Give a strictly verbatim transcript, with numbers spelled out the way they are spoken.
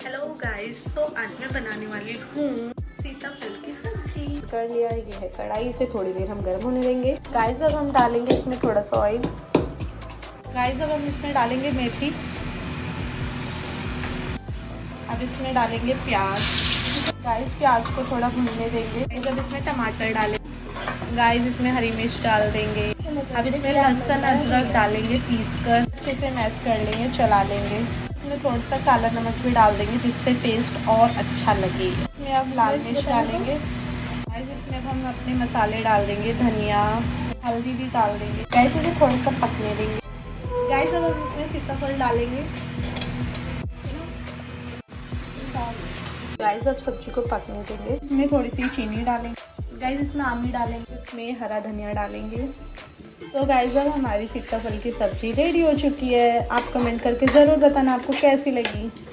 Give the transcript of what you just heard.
Hello guys, तो आज मैं बनाने वाली हूँ सीताफल की सब्जी। कर लिया है, ये है कढ़ाई। से थोड़ी देर हम गर्म होने देंगे। गाइस अब हम डालेंगे इसमें थोड़ा सा ऑयल। गाइस अब हम इसमें डालेंगे मेथी। अब इसमें डालेंगे प्याज। गाइस प्याज को थोड़ा भूनने देंगे। गाइस अब इसमें टमाटर डालेंगे। गाइस इसमें हरी मिर्च डाल देंगे। अब इसमें लहसुन अदरक डालेंगे पीस कर, अच्छे से मैश कर लेंगे, चला लेंगे। इसमें थोड़ा सा काला नमक भी डाल देंगे जिससे टेस्ट और अच्छा लगे। इसमें अब लाल मिर्च डालेंगे। गाइस इसमें अब हम अपने मसाले डाल देंगे, धनिया, हल्दी भी डाल देंगे। गाइस इसे थोड़ा सा पकने देंगे। गाइस अब हम इसमें सीताफल डालेंगे। गाइस अब सब्जी को पकने देंगे। इसमें थोड़ी सी चीनी डालेंगे। गाइस इसमें आमी डालेंगे, इसमें हरा धनिया डालेंगे। तो गाइस अब हमारी सीताफल की सब्जी रेडी हो चुकी है। आप कमेंट करके ज़रूर बताना आपको कैसी लगी।